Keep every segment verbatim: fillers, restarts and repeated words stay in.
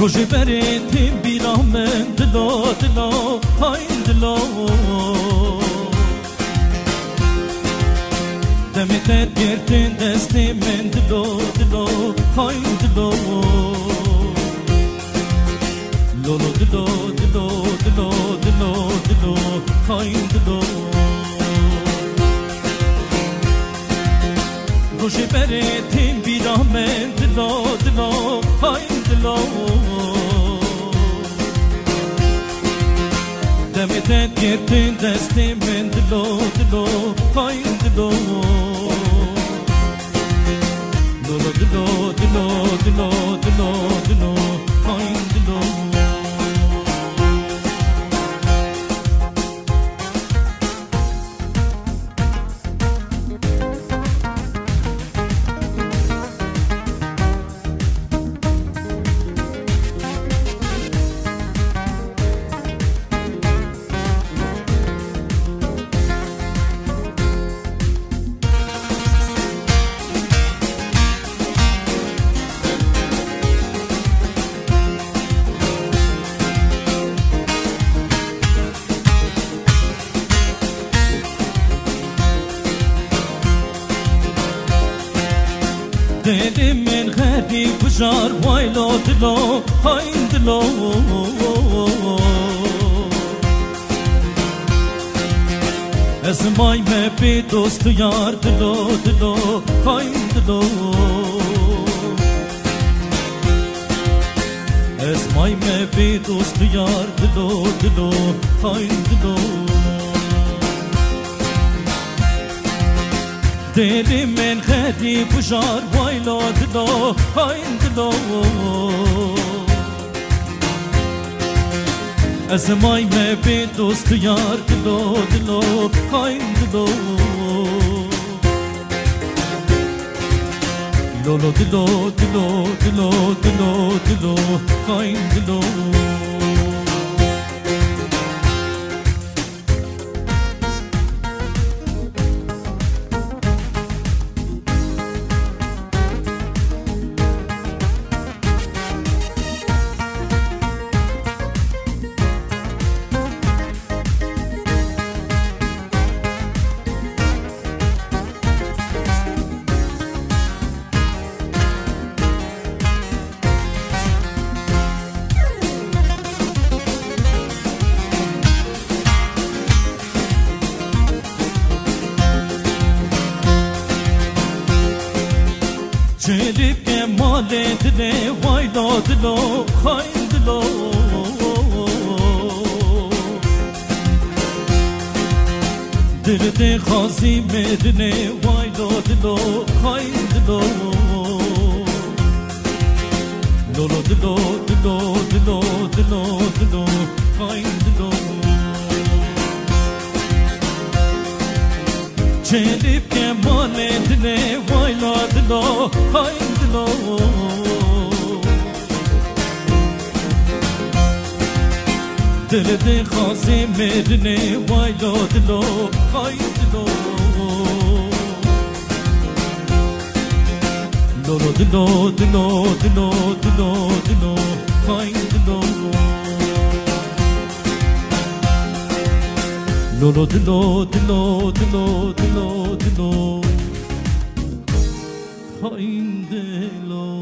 روزی بریم بیرام دلو دلو های دلو دمیت گرتین دستی من دلو دلو های دلو لولو دلو دلو دلو دلو دلو های دلو روزی بریم بیرام دلو دلو های دلو دمیت گرتین دستی من دلو دلو های دلو دلو دلو دلو دلو دلو دلو های دلو دلی من غریب بجار وایلو دلو های دلو اسمای me بی دوست یار دلو دلو های دلو اسمای me بی دوست یار دلو دلو های دلو دلی من غریب بجار وایلو دلو های دلو اسمای me بی دوست یار دلو دلو های دلو لولو دلو دلو دلو دلو دلو های دلو جلیب که مال دله وایلو دلو های دلو دل ده خازی مدنه وایلو دلو های دلو لولو دلو دلو دلو دلو دلو های دلو جلیب که مال دله وایلو دلو های دلو دل ده خازی مدنه وایلو دلو های دلو لولو دلو دلو دلو دلو دلو های دلو لولو دلو دلو دلو دلو دلو های دلو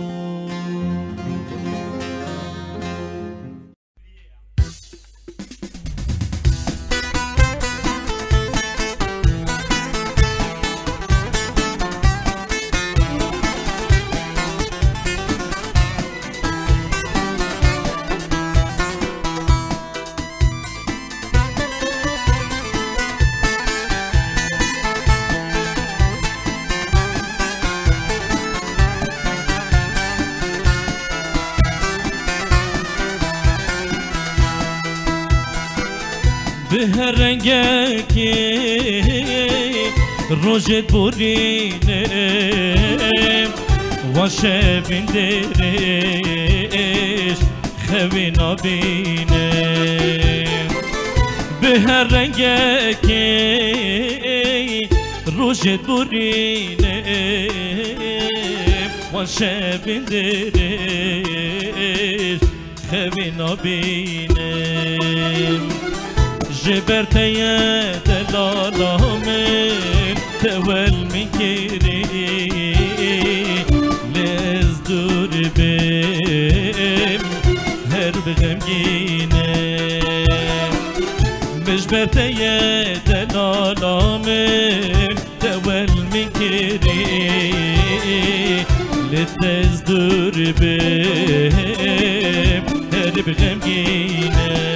به هر رنگه که روژت برینه و شبین درش خوی نبینه به هر رنگه که روژت برینه و شب دریش خوی نبینم جبرتی دلالامن تول میکری لز دور بیم هر بغمگینم مجبرتی دلالامن تول میکری لز دور بیم هر بغمگینم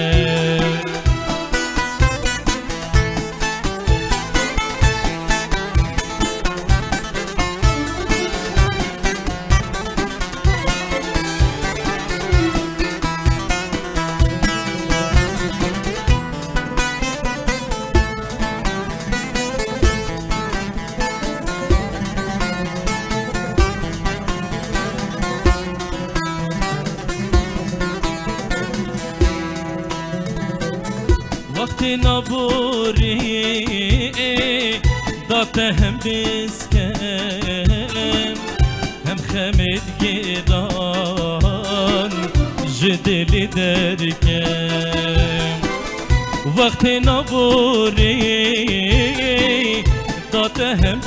وقتی نبوری داته هم بسکم هم خمید گیران جدلی درکم وقتی نبوری داته هم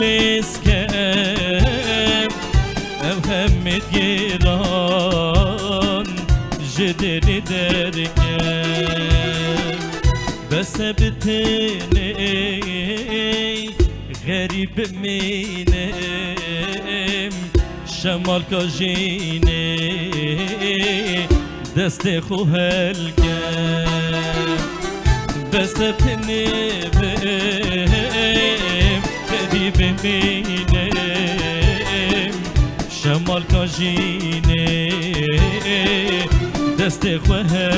بسکم هم خمید گیران جدلی درکم بس بتني غريب مينم شمال كاجيني دست خو هلكم بس بتني غريب مينم شمال كاجيني دست خو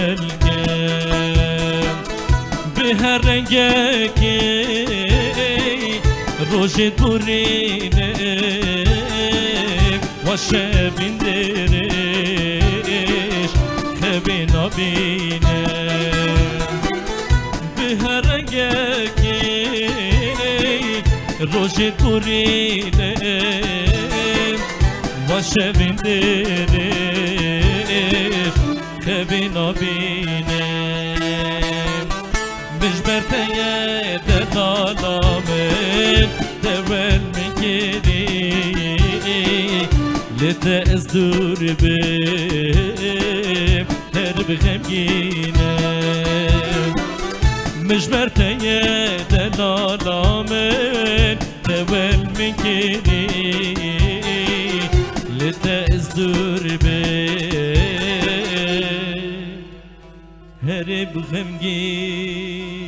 هلكم به هر رنگه که روش دورینه و شبین درش خبی نبینه به هر رنگه که روش دورینه و شبین درش خبی نبینه مجبرتي دلالامن دول میگیری لتأز دور بیم هر بغمگینم مجبرتي دلالامن دول میگیری لتأز دور بیم هر بغمگینم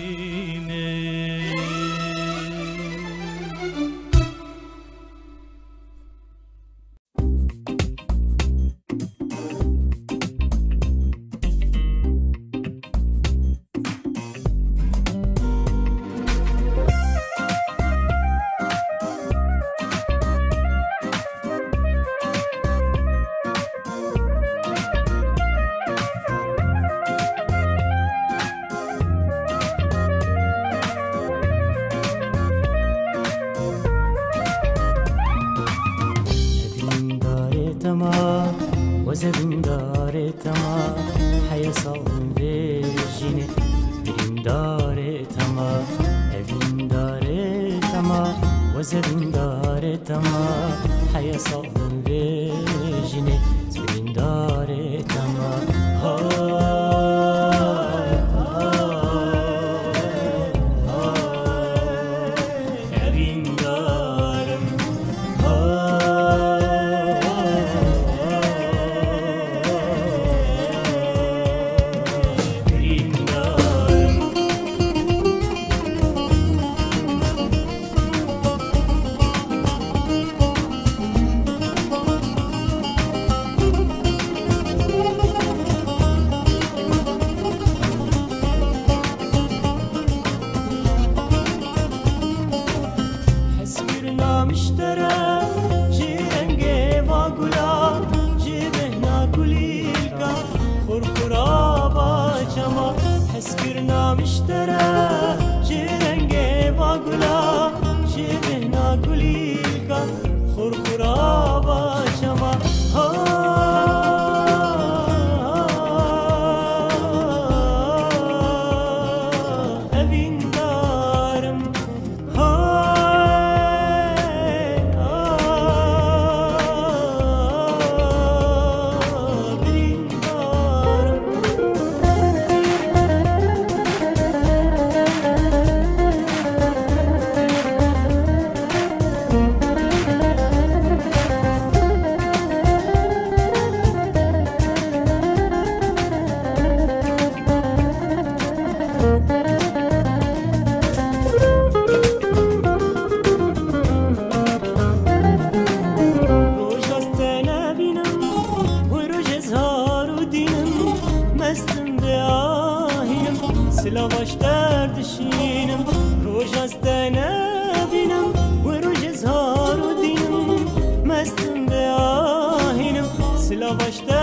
وزبندار تما حيا صوم بجيني برندار تما أبندار تما وزبندار تما حيا صوم بجيني برندار تما سلاواش دردشینم روش از نبینم و روش زهار و دینم مستم به آهینم سلاواش